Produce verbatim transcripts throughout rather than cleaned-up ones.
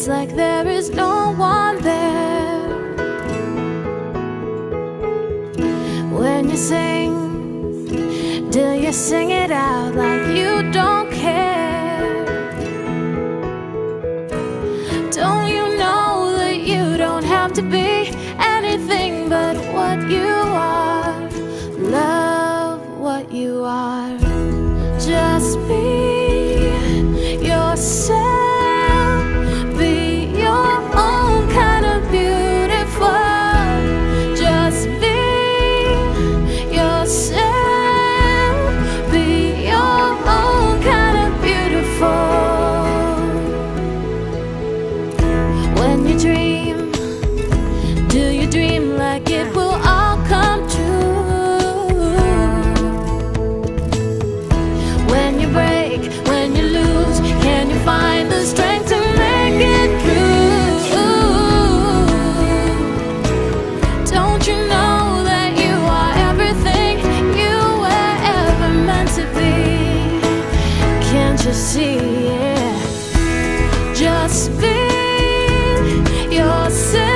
feels like there is no one there. When you sing, do you sing it out like you don't care? Don't you know that you don't have to be anything but what you are? Love what you are. Just be yourself. Be your own kind of beautiful. Just be yourself. Be your own kind of beautiful. When you dream, do you dream like it will all come true? When you break, when you lose, can you find the strength to make it through? Don't you know that you are everything you were ever meant to be? Can't you see it? Just be yourself.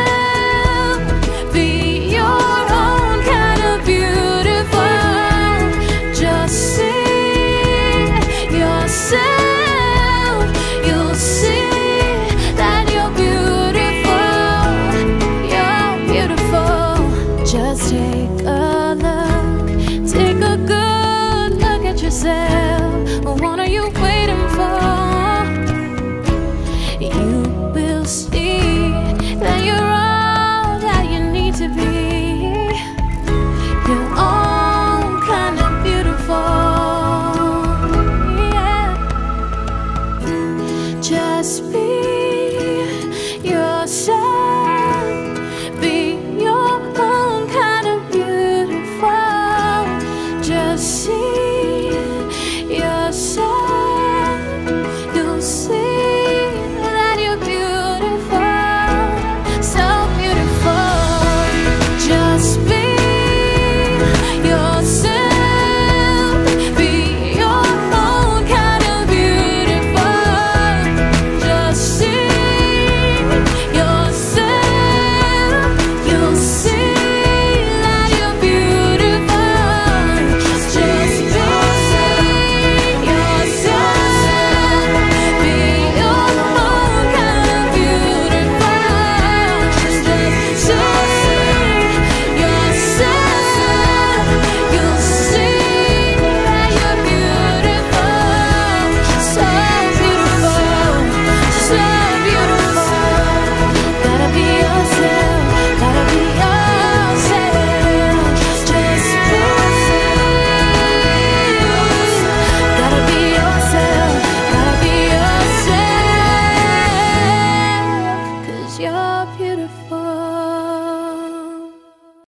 Be your own kind of beautiful. Just see yourself. You'll see that you're beautiful. You're beautiful. Just take a look. Take a good look at yourself. What are you waiting for? You will see that you're